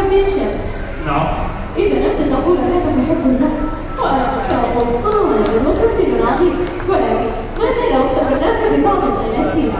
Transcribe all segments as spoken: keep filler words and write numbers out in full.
كوتيشنز. نعم. إذا أنت تقول أنك تحب النهر وأنت قائل وممثل عظيم، ولكن ماذا لو تبدأت ببعض التماثيل؟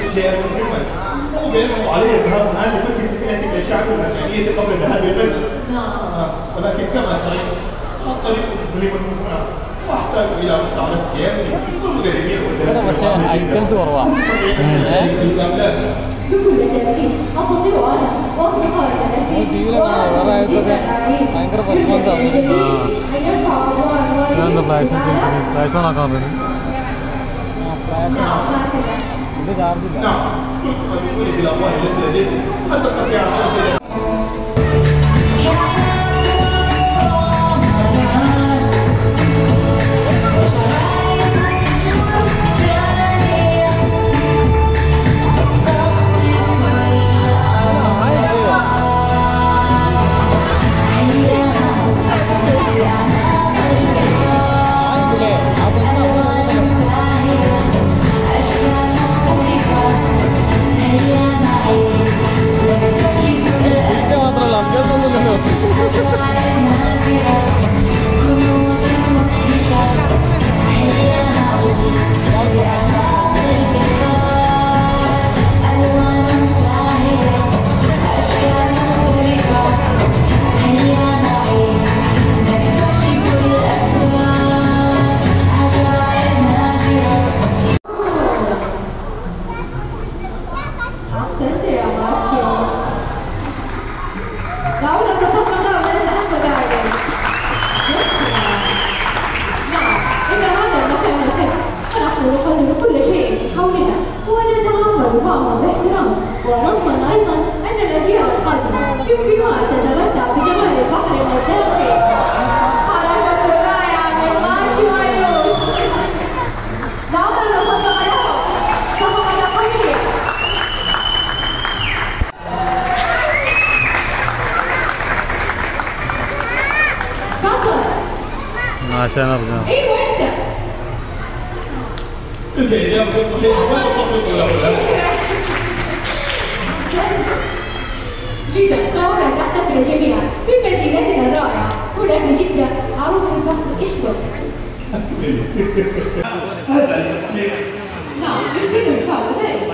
شيئا مهما هو بأنه عليه الذهاب الآن لفك سفينة الشعب الألمانية قبل الذهاب إلى البلد. نعم. ولكن كما ترين الطريق مظلم هنا واحتاج إلى مساعدتك يا ابني والمدربين والدربين. بكل تأكيد أستطيع أنا وأصدقائي الذين جدا عارفين يرجع الجميع أن يرفع الله نعم كنت مدينوني بالأموال التي لديكم هل تستطيع أن تأخذ ونضمن أيضا أن الأجيال القادمة يمكنها أن تتمتع بجمال البحر والداخل. حركة رائعة من مارشي ويوش. دعونا نصفق لهم صفقة قوية. تفضل. عشان أرجع. أيوة أنت. تلك الإجابة صحيحة ولا تصفق له؟ لذا دعونا نحتفل جميعا بمدينتنا الرائعة هنا في جدة عروس البحر الأسود. هذا المسكين. نعم يمكن الفعل ذلك.